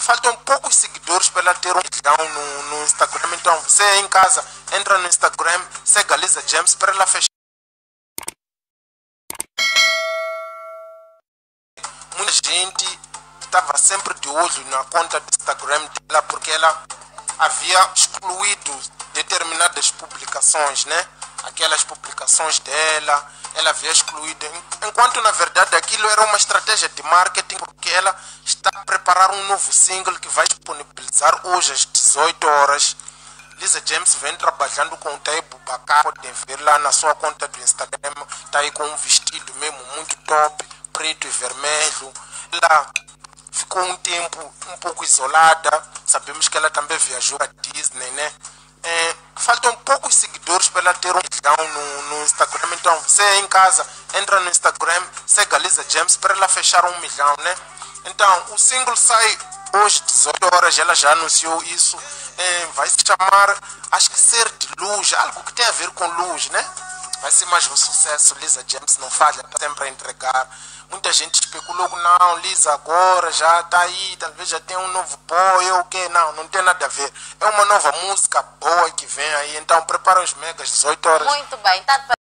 faltam poucos seguidores para ela ter um milhão no Instagram. Então, você em casa, entra no Instagram, segue a Lisa James para ela fechar. Muita gente estava sempre de olho na conta do Instagram dela porque ela havia excluído determinadas publicações, né? Aquelas publicações dela, ela havia excluído, enquanto na verdade aquilo era uma estratégia de marketing, porque ela está a preparar um novo single que vai disponibilizar hoje às 18 horas. Lisa James vem trabalhando com o Taibo Bacá, podem ver lá na sua conta do Instagram, está aí com um vestido mesmo muito top, preto e vermelho. Ela ficou um tempo um pouco isolada, sabemos que ela também viajou a Disney, né? Faltam poucos seguidores para ela ter um milhão no Instagram. Então, você em casa, entra no Instagram, segue a Lisa James para ela fechar 1 milhão, né? Então, o single sai hoje, 18 horas, ela já anunciou isso. Vai se chamar, acho que Ser de Luz, algo que tem a ver com luz, né? Vai ser mais um sucesso. Lisa James não falha, está sempre a entregar. Muita gente especulou que não, Lisa agora já está aí, talvez já tenha um novo boy ou o quê. Não tem nada a ver. É uma nova música boa que vem aí, então prepara os megas, 18 horas. Muito bem, tá